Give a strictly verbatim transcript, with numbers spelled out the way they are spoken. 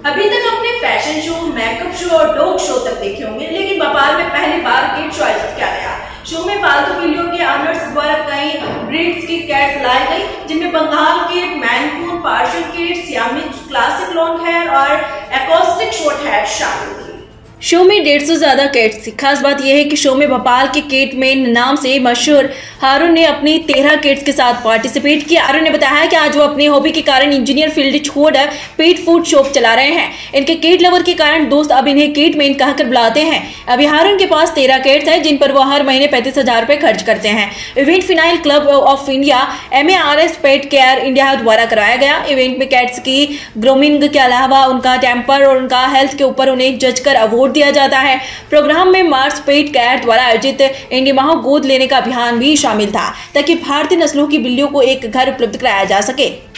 अभी तक आपने फैशन शो, मेकअप शो और डॉग शो तक देखे होंगे, लेकिन भोपाल में पहली बार कैट शो आयोजित किया गया। शो में पालतू बिल्लियों के ऑनर्स द्वारा कई ब्रीड्स की कैट्स लाई गई, जिनमें Bengal cat, Maine Coon, Persian cat, Siamese, classic long hair और एकॉस्टिक शॉर्ट हेयर शामिल थी। शो में डेढ़ सौ ज्यादा कैट्स थी। खास बात यह है कि शो में भोपाल के कैट मैन नाम से मशहूर हारून ने अपनी तेरह कैट्स के साथ पार्टिसिपेट किया। हारून ने बताया कि आज वो अपनी हॉबी के कारण इंजीनियर फील्ड छोड़कर पेट फूड शॉप चला रहे हैं। इनके कैट लवर के कारण दोस्त अब इन्हें कैट मैन कहकर बुलाते हैं। अभी हारून के पास तेरह कैट्स हैं, जिन पर वो हर महीने पैंतीस हजार रुपए खर्च करते हैं। इवेंट फिनाइल club of India M A R S pet care India द्वारा कराया गया। इवेंट में कैट्स की ग्रूमिंग के अलावा उनका टेम्पर और उनका हेल्थ के ऊपर उन्हें जज कर अवार्ड दिया जाता है। प्रोग्राम में मार्स पेट केयर द्वारा आयोजित इंडी माह गोद लेने का अभियान भी शामिल था, ताकि भारतीय नस्लों की बिल्लियों को एक घर उपलब्ध कराया जा सके।